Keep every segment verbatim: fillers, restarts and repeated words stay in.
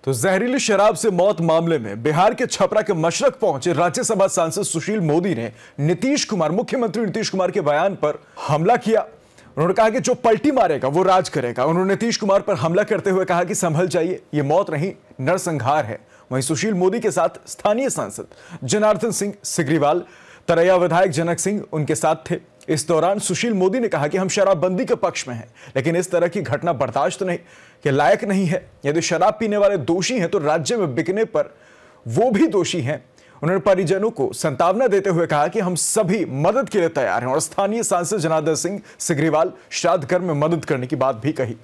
तो जहरीली शराब से मौत मामले में बिहार के छपरा के मशरक पहुंचे राज्यसभा सांसद सुशील मोदी ने नीतीश कुमार मुख्यमंत्री नीतीश कुमार के बयान पर हमला किया। उन्होंने कहा कि जो पलटी मारेगा वो राज करेगा। उन्होंने नीतीश कुमार पर हमला करते हुए कहा कि संभल जाइए, ये मौत नहीं नरसंहार है। वहीं सुशील मोदी के साथ स्थानीय सांसद जनार्दन सिंह सिग्रीवाल, तरैया विधायक जनक सिंह उनके साथ थे। इस दौरान सुशील मोदी ने कहा कि हम शराबबंदी के पक्ष में हैं, लेकिन इस तरह की घटना बर्दाश्त नहीं के लायक नहीं है। यदि शराब पीने वाले दोषी हैं तो राज्य में बिकने पर वो भी दोषी हैं। उन्होंने परिजनों को सांत्वना देते हुए कहा कि हम सभी मदद के लिए तैयार हैं और स्थानीय सांसद जनार्दन सिंह सिग्रीवाल श्राद्ध कर्म में मदद करने की बात भी कही।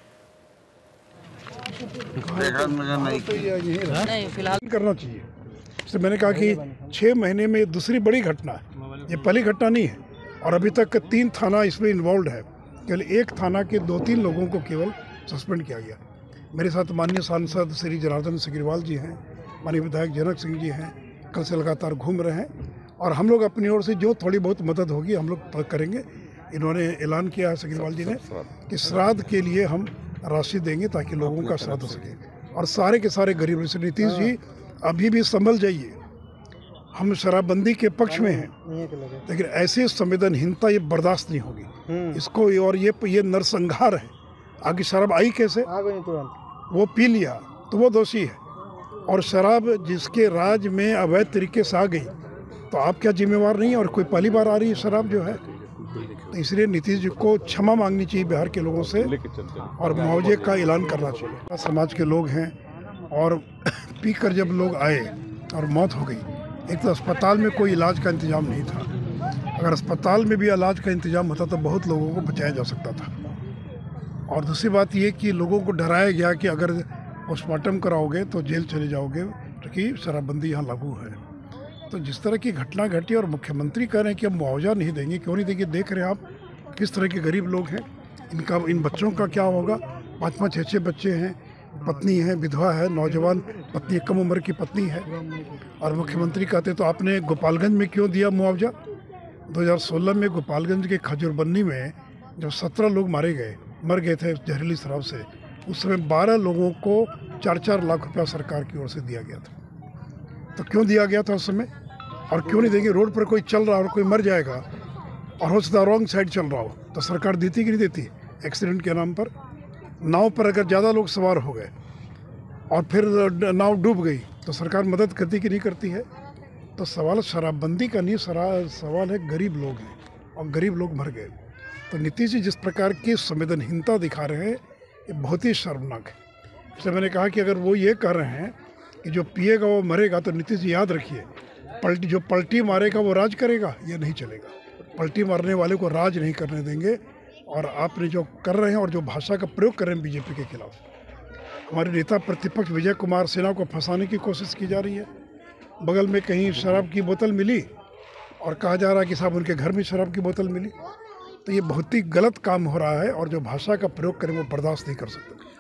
नहीं फिलहाल करना चाहिए। इससे मैंने कहा कि छः महीने में दूसरी बड़ी घटना है, ये पहली घटना नहीं है। और अभी तक तीन थाना इसमें इन्वॉल्व है। केवल एक थाना के दो तीन लोगों को केवल सस्पेंड किया गया। मेरे साथ माननीय सांसद श्री जनार्दन सिग्रीवाल जी हैं, माननीय विधायक जनक सिंह जी हैं, कल से लगातार घूम रहे हैं और हम लोग अपनी ओर से जो थोड़ी बहुत मदद होगी हम लोग करेंगे। इन्होंने ऐलान किया है सिग्रीवाल जी ने कि श्राद्ध के लिए हम राशि देंगे ताकि लोगों का श्राद्ध हो सके। और सारे के सारे गरीब, नीतीश जी अभी भी संभल जाइए, हम शराबबंदी के पक्ष में हैं, लेकिन ऐसी संवेदनहीनता ये बर्दाश्त नहीं होगी इसको। और ये ये नरसंहार है। आगे शराब आई कैसे? वो पी लिया तो वो दोषी है। और शराब जिसके राज में अवैध तरीके से आ गई तो आप क्या जिम्मेवार नहीं? और कोई पहली बार आ रही है शराब जो है, तो इसलिए नीतीश जी को क्षमा मांगनी चाहिए बिहार के लोगों से और मुआवजे का ऐलान करना चाहिए। समाज के लोग हैं और पी कर जब लोग आए और मौत हो गई, एक तो अस्पताल में कोई इलाज का इंतजाम नहीं था। अगर अस्पताल में भी इलाज का इंतजाम होता तो बहुत लोगों को बचाया जा सकता था। और दूसरी बात ये कि लोगों को डराया गया कि अगर पोस्टमार्टम कराओगे तो जेल चले जाओगे, क्योंकि शराबबंदी यहाँ लागू है। तो जिस तरह की घटना घटी और मुख्यमंत्री कह रहे हैं कि हम मुआवजा नहीं देंगे, क्यों नहीं देंगे? देख रहे हैं आप किस तरह के गरीब लोग हैं, इनका इन बच्चों का क्या होगा? पाँच पाँच छः छः बच्चे हैं, पत्नी है, विधवा है, नौजवान पत्नी, कम उम्र की पत्नी है। और मुख्यमंत्री कहते तो आपने गोपालगंज में क्यों दिया मुआवजा? दो हज़ार सोलह में गोपालगंज के खजूरबन्नी में जब सत्रह लोग मारे गए, मर गए थे जहरीली शराब से, उस समय बारह लोगों को चार चार लाख रुपया सरकार की ओर से दिया गया था। तो क्यों दिया गया था उस समय? और क्यों नहीं देंगे? रोड पर कोई चल रहा हो और कोई मर जाएगा और हो सकता रॉन्ग साइड चल रहा हो तो सरकार देती कि नहीं देती? एक्सीडेंट के नाम पर नाव पर अगर ज़्यादा लोग सवार हो गए और फिर नाव डूब गई तो सरकार मदद करती कि नहीं करती है? तो सवाल शराबबंदी का नहीं, सवाल है गरीब लोग हैं और गरीब लोग मर गए। तो नीतीश जी जिस प्रकार की संवेदनहीनता दिखा रहे हैं ये बहुत ही शर्मनाक है। इसलिए मैंने कहा कि अगर वो ये कर रहे हैं कि जो पिएगा वो मरेगा, तो नीतीश जी याद रखिए, पलटी जो पलटी मारेगा वो राज करेगा, ये नहीं चलेगा। पलटी मारने वाले को राज नहीं करने देंगे। और आपने जो कर रहे हैं और जो भाषा का प्रयोग कर रहे हैं बीजेपी के खिलाफ, हमारे नेता प्रतिपक्ष विजय कुमार सिन्हा को फंसाने की कोशिश की जा रही है। बगल में कहीं शराब की बोतल मिली और कहा जा रहा है कि साहब उनके घर में शराब की बोतल मिली। तो ये बहुत ही गलत काम हो रहा है और जो भाषा का प्रयोग करें वो बर्दाश्त नहीं कर सकते।